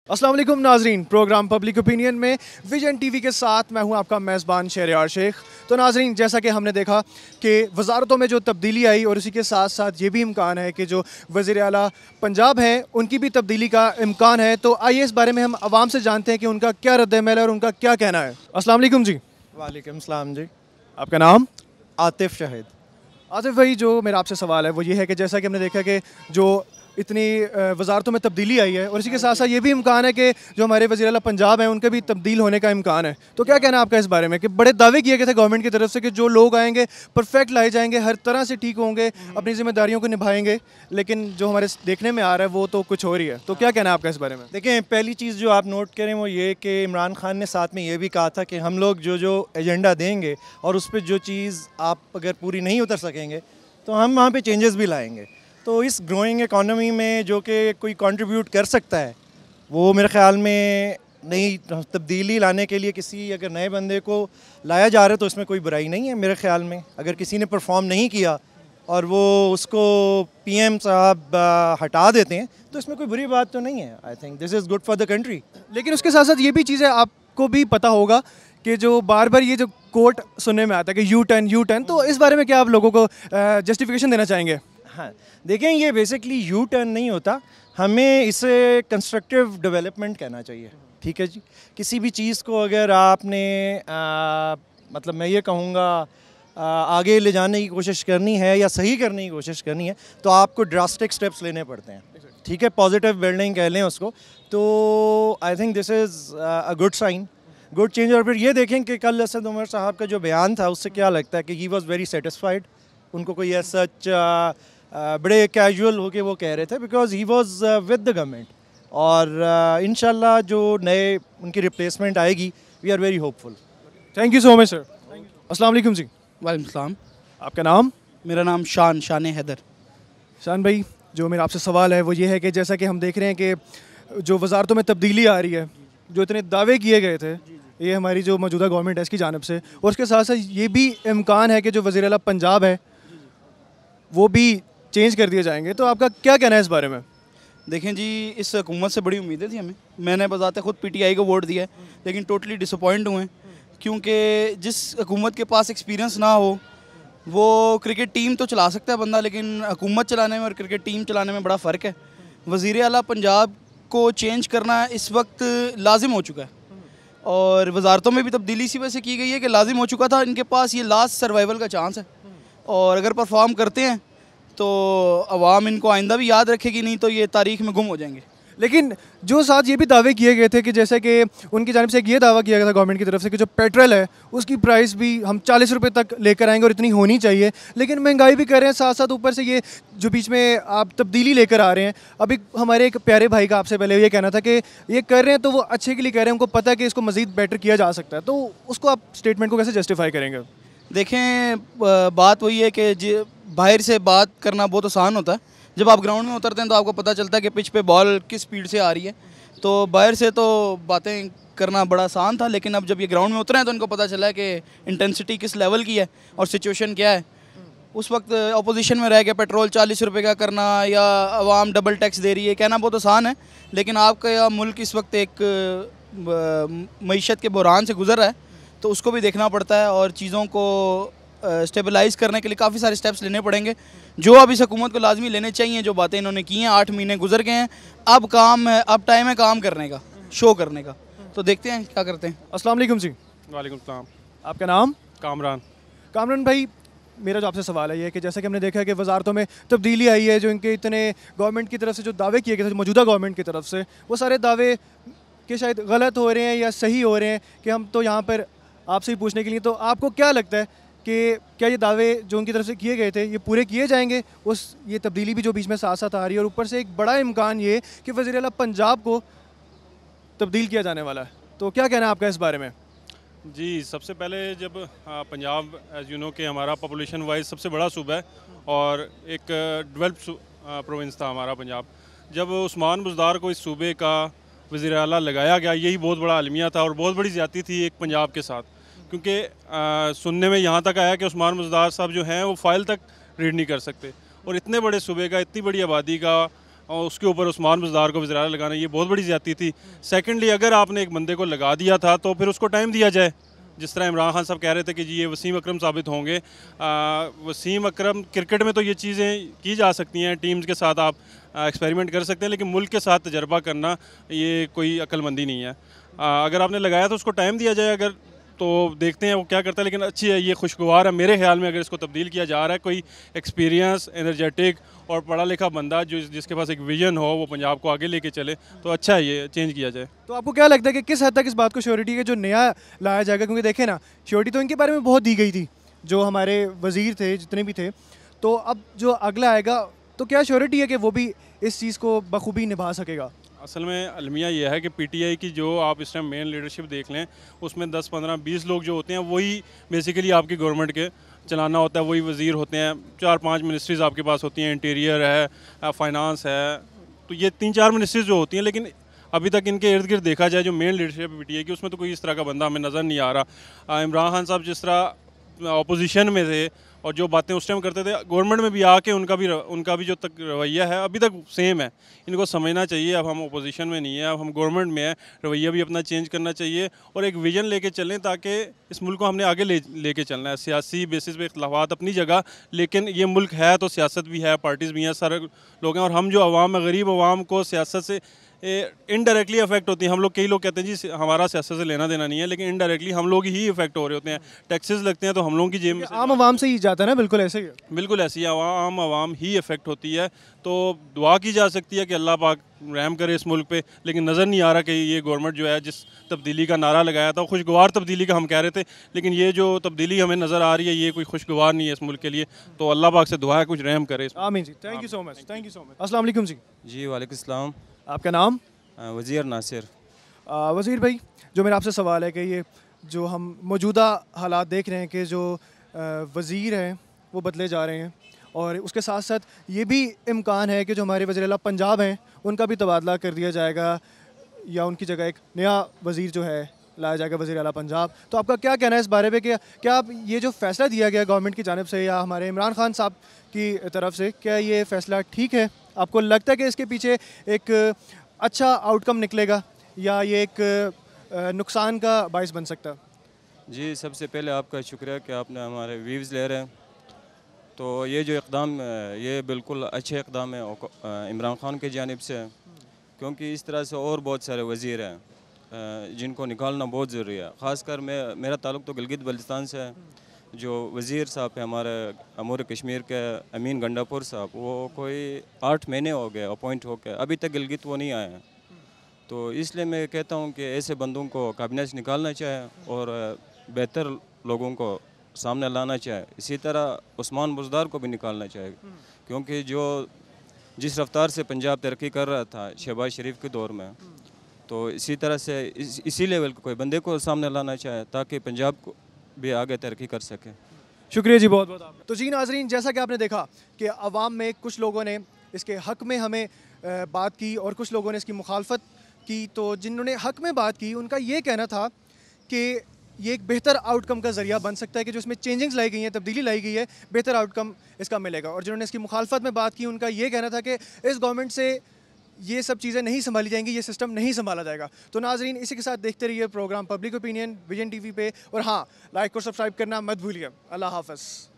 अस्सलाम वालेकुम नाजरीन, प्रोग्राम पब्लिक ओपिनियन में विजन टीवी के साथ मैं हूं आपका मेज़बान शहरयार शेख। तो नाजरीन, जैसा कि हमने देखा कि वजारतों में जो तब्दीली आई और उसी के साथ साथ ये भी इम्कान है कि जो वज़ीर आला पंजाब हैं उनकी भी तब्दीली का इम्कान है। तो आइए इस बारे में हम आवाम से जानते हैं कि उनका क्या रद्द-ए-अमल है और उनका क्या कहना है। अस्सलाम वालेकुम जी। वालेकुम सलाम जी। आपका नाम? आतिफ शाहिद। आतिफ भाई, जो मेरा आपसे सवाल है वो ये है कि जैसा कि हमने देखा कि जो इतनी वजारतों में तब्दीली आई है और इसी के साथ साथ ये भी इम्कान है कि जो हमारे वज़ीर आला पंजाब हैं उनका भी तब्दील होने का इम्कान है। तो क्या कहना है आपका इस बारे में कि बड़े दावे किए गए थे गवर्नमेंट की तरफ से कि जो लोग आएंगे परफेक्ट लाए जाएंगे, हर तरह से ठीक होंगे, अपनी जिम्मेदारियों को निभाएंगे, लेकिन जो हमारे देखने में आ रहा है वो तो कुछ और ही है। तो क्या कहना है आपका इस बारे में? देखें, पहली चीज़ जो आप नोट करें वो ये कि इमरान खान ने साथ में ये भी कहा था कि हम लोग जो एजेंडा देंगे और उस पर जो चीज़ आप अगर पूरी नहीं उतर सकेंगे तो हम वहाँ पे चेंजेस भी लाएंगे। तो इस ग्रोइंग इकॉनमी में जो कि कोई कंट्रीब्यूट कर सकता है वो मेरे ख़्याल में नई तब्दीली लाने के लिए किसी अगर नए बंदे को लाया जा रहा है तो इसमें कोई बुराई नहीं है मेरे ख़्याल में। अगर किसी ने परफॉर्म नहीं किया और वो उसको पीएम साहब हटा देते हैं तो इसमें कोई बुरी बात तो नहीं है। I think this is good for the country. लेकिन उसके साथ साथ ये भी चीज़ें आपको भी पता होगा कि जो बार बार ये जो कोर्ट सुनने में आता है कि U-turn, तो इस बारे में क्या आप लोगों को जस्टिफिकेशन देना चाहेंगे? हाँ, देखें, ये बेसिकली U-turn नहीं होता, हमें इसे कंस्ट्रक्टिव डेवलपमेंट कहना चाहिए। ठीक है जी। किसी भी चीज़ को अगर आपने मतलब मैं ये कहूँगा आगे ले जाने की कोशिश करनी है या सही करने की कोशिश करनी है तो आपको ड्रास्टिक स्टेप्स लेने पड़ते हैं। ठीक है, पॉजिटिव बिल्डिंग कह लें उसको। तो I think this is a good sign, good change. और फिर ये देखें कि कल असद उमर साहब का जो बयान था उससे क्या लगता है कि ही वॉज़ वेरी सेटिस्फाइड। उनको कोई ऐसा सच बड़े कैजुअल होके वो कह रहे थे because he was with the government. और इंशाल्लाह जो नए उनकी रिप्लेसमेंट आएगी, we are very hopeful. Thank you so much sir. अस्सलाम वालेकुम जी। वालेकुम सलाम। आपका नाम? मेरा नाम शान हैदर। शान भाई, जो मेरा आपसे सवाल है वो ये है कि जैसा कि हम देख रहे हैं कि जो वजारतों में तब्दीली आ रही है, जो इतने दावे किए गए थे ये हमारी जो मौजूदा गवर्नमेंट है इसकी जानिब से, और उसके साथ साथ ये भी इम्कान है कि जो वज़ीर आला पंजाब है वो भी चेंज कर दिए जाएंगे। तो आपका क्या कहना है इस बारे में? देखें जी, इस हुकूमत से बड़ी उम्मीदें थी हमें। मैंने बजाते खुद पीटीआई को वोट दिया है, लेकिन टोटली डिसअपॉइंट हुए हैं क्योंकि जिस हुकूमत के पास एक्सपीरियंस ना हो वो क्रिकेट टीम तो चला सकता है बंदा, लेकिन हुकूमत चलाने में और क्रिकेट टीम चलाने में बड़ा फ़र्क है। वज़ीर आला पंजाब को चेंज करना इस वक्त लाजिम हो चुका है और वजारतों में भी तब्दीली इसी वजह से की गई है कि लाजिम हो चुका था। इनके पास ये लास्ट सर्वाइवल का चांस है और अगर परफॉर्म करते हैं तो अवाम इनको आइंदा भी याद रखेगी, नहीं तो ये तारीख में गुम हो जाएंगे। लेकिन जो साथ ये भी दावे किए गए थे कि जैसे कि उनकी जानिब से एक ये दावा किया गया था गवर्नमेंट की तरफ से कि जो पेट्रोल है उसकी प्राइस भी हम 40 रुपये तक लेकर आएंगे और इतनी होनी चाहिए, लेकिन महंगाई भी कर रहे हैं साथ साथ ऊपर से ये जो बीच में आप तब्दीली लेकर आ रहे हैं। अभी हमारे एक प्यारे भाई का आपसे पहले ये कहना था कि ये कर रहे हैं तो वो अच्छे के लिए कर रहे हैं, उनको पता है कि इसको मज़ीद बेटर किया जा सकता है। तो उसको आप स्टेटमेंट को कैसे जस्टिफाई करेंगे? देखें, बात वही है कि बाहर से बात करना बहुत आसान होता है, जब आप ग्राउंड में उतरते हैं तो आपको पता चलता है कि पिच पे बॉल किस स्पीड से आ रही है। तो बाहर से तो बातें करना बड़ा आसान था, लेकिन अब जब ये ग्राउंड में उतरे हैं तो उनको पता चला है कि इंटेंसिटी किस लेवल की है और सिचुएशन क्या है। उस वक्त अपोजिशन में रह के पेट्रोल 40 रुपये का करना या आवाम डबल टैक्स दे रही है कहना बहुत आसान है, लेकिन आपका मुल्क इस वक्त एक मईशत के बहरान से गुजर रहा है तो उसको भी देखना पड़ता है और चीज़ों को स्टेबलाइज़ करने के लिए काफ़ी सारे स्टेप्स लेने पड़ेंगे जो अब इस हुकूमत को लाजमी लेने चाहिए। जो बातें इन्होंने की हैं, 8 महीने गुजर गए हैं, अब काम है, अब टाइम है काम करने का, शो करने का। तो देखते हैं क्या करते हैं। अस्सलाम वालेकुम जी। वालेकुम सलाम। आपका नाम? कामरान। कामरान भाई, मेरा जो आपसे सवाल है ये कि जैसा कि हमने देखा है कि वजारतों में तब्दीली आई है, जो इनके इतने गवर्नमेंट की तरफ से जो दावे किए गए थे मौजूदा गवर्नमेंट की तरफ से, वो सारे दावे कि शायद गलत हो रहे हैं या सही हो रहे हैं कि हम तो यहाँ पर आपसे ही पूछने के लिए, तो आपको क्या लगता है कि क्या ये दावे जो उनकी तरफ से किए गए थे ये पूरे किए जाएंगे? ये तब्दीली भी जो बीच में साथ साथ आ रही है और ऊपर से एक बड़ा इम्कान ये कि वज़ीर आला पंजाब को तब्दील किया जाने वाला है, तो क्या कहना है आपका इस बारे में? जी, सबसे पहले जब पंजाब एज यू नो कि हमारा पॉपुलेशन वाइज सबसे बड़ा सूबा है और एक डेवलप्ड प्रोविंस था हमारा पंजाब। जब उस्मान बुज़दार को इस सूबे का वज़ीर आला लगाया गया, यही बहुत बड़ा अलमिया था और बहुत बड़ी ज़्यादती थी एक पंजाब के साथ, क्योंकि सुनने में यहाँ तक आया कि उस्मान बुज़दार साहब जो हैं वो फ़ाइल तक रीड नहीं कर सकते और इतने बड़े सूबे का, इतनी बड़ी आबादी का और उसके ऊपर उस्मान बुज़दार को वज़ीर-ए-आला लगाना ये बहुत बड़ी ज़्यादती थी। सेकेंडली अगर आपने एक बंदे को लगा दिया था तो फिर उसको टाइम दिया जाए। जिस तरह इमरान खान साहब कह रहे थे कि जी ये वसीम अकरम साबित होंगे। वसीम अकरम क्रिकेट में तो ये चीज़ें की जा सकती हैं, टीम्स के साथ आप एक्सपेरिमेंट कर सकते हैं, लेकिन मुल्क के साथ तजर्बा करना ये कोई अक्लमंदी नहीं है। अगर आपने लगाया तो उसको टाइम दिया जाए, अगर तो देखते हैं वो क्या करता है। लेकिन अच्छी है, ये खुशगवार है मेरे ख्याल में। अगर इसको तब्दील किया जा रहा है, कोई एक्सपीरियंस, एनर्जेटिक और पढ़ा लिखा बंदा जिसके पास एक विजन हो, वो पंजाब को आगे लेके चले, तो अच्छा है ये चेंज किया जाए। तो आपको क्या लगता है कि किस हद तक इस बात को श्योरिटी है जो नया लाया जाएगा? क्योंकि देखें ना, श्योरिटी तो इनके बारे में बहुत दी गई थी, जो हमारे वज़ीर थे जितने भी थे, तो अब जो अगला आएगा तो क्या श्योरिटी है कि वो भी इस चीज़ को बखूबी निभा सकेगा? असल में अलमिया यह है कि पीटीआई की जो आप इस टाइम मेन लीडरशिप देख लें, उसमें 10, 15, 20 लोग जो होते हैं वही बेसिकली आपकी गवर्नमेंट के चलाना होता है, वही वज़ीर होते हैं। 4-5 मिनिस्ट्रीज़ आपके पास होती हैं, इंटीरियर है, फाइनेंस है, तो ये 3-4 मिनिस्ट्रीज़ जो होती हैं। लेकिन अभी तक इनके इर्द गिर्द देखा जाए जो मेन लीडरशिप पीटीआई की, उसमें तो कोई इस तरह का बंदा हमें नज़र नहीं आ रहा। इमरान खान साहब जिस तरह अपोजिशन में थे और जो बातें उस टाइम करते थे, गवर्नमेंट में भी आके उनका भी जो तक रवैया है अभी तक सेम है। इनको समझना चाहिए अब हम अपोजिशन में नहीं है, अब हम गवर्नमेंट में है, रवैया भी अपना चेंज करना चाहिए और एक विजन लेके चलें, ताकि इस मुल्क को हमने आगे लेके चलना है। सियासी बेसिस पे इख्तलाफात अपनी जगह, लेकिन ये मुल्क है तो सियासत भी है, पार्टीज़ भी हैं, सारे लोग हैं, और हम जो अवाम है, गरीब अवाम को सियासत से इनडायरेक्टली अफेक्ट होती है। हम लोग, कई लोग कहते हैं जी हमारा सियासत से लेना देना नहीं है, लेकिन इनडायरेक्टली हम लोग ही इफेक्ट हो रहे होते हैं। टैक्सेस लगते हैं तो हम लोगों की जेब में आम आवाम से ही जाता है ना, बिल्कुल ऐसे ही है। बिल्कुल ऐसी आम आवाम ही इफेक्ट होती है। तो दुआ की जा सकती है कि अल्लाह पाक रहम करे इस मुल्क पे, लेकिन नज़र नहीं आ रहा कि ये गवर्नमेंट जो है जिस तब्दीली का नारा लगाया था, खुशगवार तब्दीली का हम कह रहे थे, लेकिन ये जो तब्दीली हमें नज़र आ रही है ये कोई खुशगवार नहीं है इस मुल्क के लिए। तो अल्लाह पाक से दुआ है कुछ रहम करे। आमीन जी, thank you so much, thank you so much. अस्सलाम वालेकुम जी। जी वालेकुम सलाम। आपका नाम? वज़ीर नासिर। वज़ीर भाई, जो मेरा आपसे सवाल है कि ये जो हम मौजूदा हालात देख रहे हैं कि जो वज़ीर हैं वो बदले जा रहे हैं, और उसके साथ साथ ये भी इम्कान है कि जो हमारे वज़ीर-ए-आला पंजाब हैं उनका भी तबादला कर दिया जाएगा, या उनकी जगह एक नया वज़ीर जो है लाया जाएगा, वज़ीर-ए-आला पंजाब। तो आपका क्या कहना है इस बारे में कि क्या आप ये जो फ़ैसला दिया गया गवर्नमेंट की जानिब से या हमारे इमरान खान साहब की तरफ से, क्या ये फ़ैसला ठीक है? आपको लगता है कि इसके पीछे एक अच्छा आउटकम निकलेगा या ये एक नुकसान का बायस बन सकता है? जी, सबसे पहले आपका शुक्रिया कि आपने हमारे व्यूज़ ले रहे हैं। तो ये जो इक़दाम ये बिल्कुल अच्छे इक़दाम है इमरान खान की जानिब से, क्योंकि इस तरह से और बहुत सारे वज़ीर हैं जिनको निकालना बहुत ज़रूरी है। ख़ासकर मेरा ताल्लुक़ तो गिलगित बल्तिस्तान से है। जो वज़ीर साहब है हमारे अमूर कश्मीर के अमीन गंडापुर साहब, वो कोई 8 महीने हो गए अपॉइंट होकर, अभी तक गिलगित वो नहीं आए हैं। तो इसलिए मैं कहता हूँ कि ऐसे बंदों को कैबिनेट से निकालना चाहिए और बेहतर लोगों को सामने लाना चाहिए। इसी तरह उस्मान बुज़दार को भी निकालना चाहिए, क्योंकि जो जिस रफ्तार से पंजाब तरक्की कर रहा था शहबाज शरीफ के दौर में, तो इसी तरह से इसी लेवल के कोई बंदे को सामने लाना चाहिए ताकि पंजाब को भी आगे तरक्की कर सके। शुक्रिया जी, बहुत बहुत आपका। तो जी नाज़रीन, जैसा कि आपने देखा कि अवाम में कुछ लोगों ने इसके हक़ में हमें बात की और कुछ लोगों ने इसकी मुखालफत की। तो जिन्होंने हक़ में बात की उनका ये कहना था कि ये एक बेहतर आउटकम का ज़रिया बन सकता है कि जो इसमें चेंजिंग्स लाई गई हैं, तब्दीली लाई गई है, बेहतर आउटकम इसका मिलेगा। और जिन्होंने इसकी मुखालफत में बात की उनका ये कहना था कि इस गवर्नमेंट से ये सब चीज़ें नहीं संभाली जाएंगी, ये सिस्टम नहीं संभाला जाएगा। तो नाज़रीन, इसी के साथ देखते रहिए program public opinion vision TV पे, और हाँ, लाइक और सब्सक्राइब करना मत भूलिए। अल्लाह हाफ़िज़।